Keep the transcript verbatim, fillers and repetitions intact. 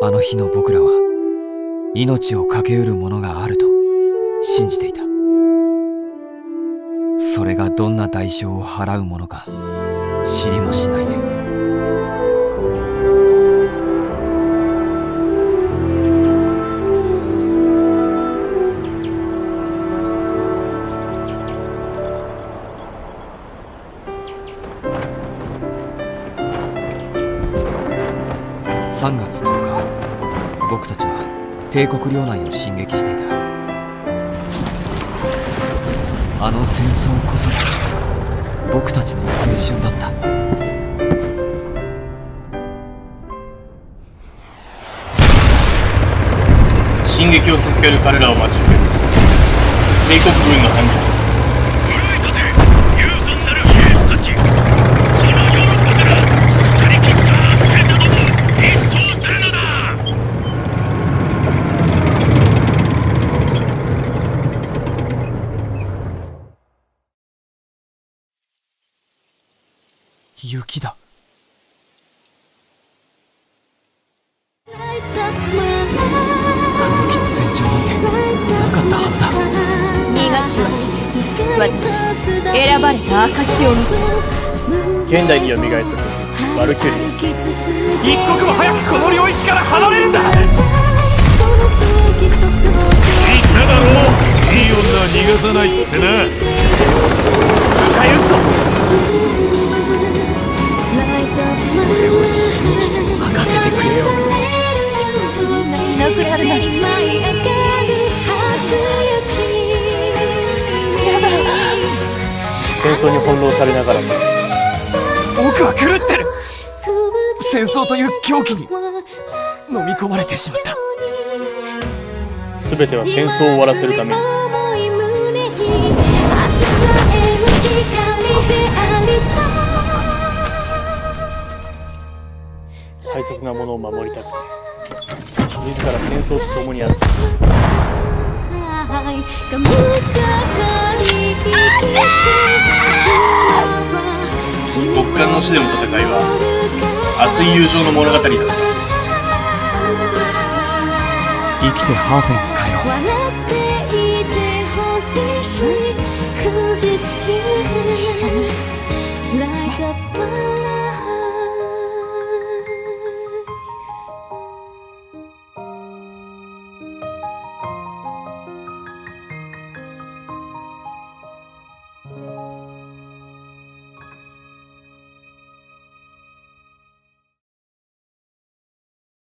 あの日の僕らは命を懸けうるものがあると信じていた。それがどんな代償を払うものか知りもしないで。さんがつとおか、僕たちは帝国領内を進撃していた。あの戦争こそが僕たちの青春だった。 進撃を続ける彼らを待ち受ける帝国軍の反撃。 奮い立て勇敢なる兵士たち、このヨーロッパから腐りきった戦車ども一掃するのだ。 雪だ。吹雪の前兆なんてなかったはずだ。 逃がしはし私選ばれた証を見せ。 現代によみがえったバルキュリー。 一刻も早くこの領域から離れるんだ。 言っただろう、いい女は逃がさないってな。 迎え撃つぞ。俺を信じて任せてくれよ。 いなくなるなんてやだ。 戦争に翻弄されながらも僕は狂ってる。戦争という狂気に飲み込まれてしまった。 全ては戦争を終わらせるために。大切なものを守りたくて自ら戦争と共にあった。極寒の地での戦いは熱い友情の物語だった。 生きてハーフェンに帰ろう。 一緒にね。